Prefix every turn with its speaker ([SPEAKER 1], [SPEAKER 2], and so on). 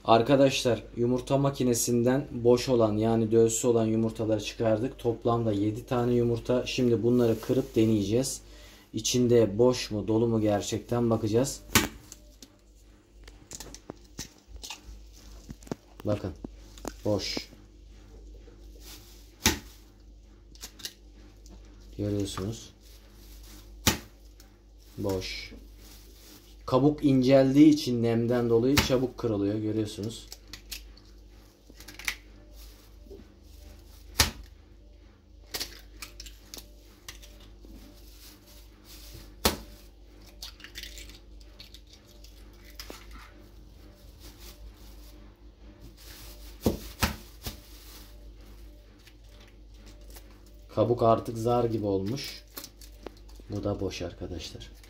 [SPEAKER 1] Arkadaşlar, yumurta makinesinden boş olan, yani dölsüz olan yumurtaları çıkardık. Toplamda 7 tane yumurta. Şimdi bunları kırıp deneyeceğiz. İçinde boş mu dolu mu gerçekten bakacağız. Bakın, boş. Görüyorsunuz. Boş. Kabuk inceldiği için nemden dolayı çabuk kırılıyor. Görüyorsunuz. Kabuk artık zar gibi olmuş. Bu da boş arkadaşlar.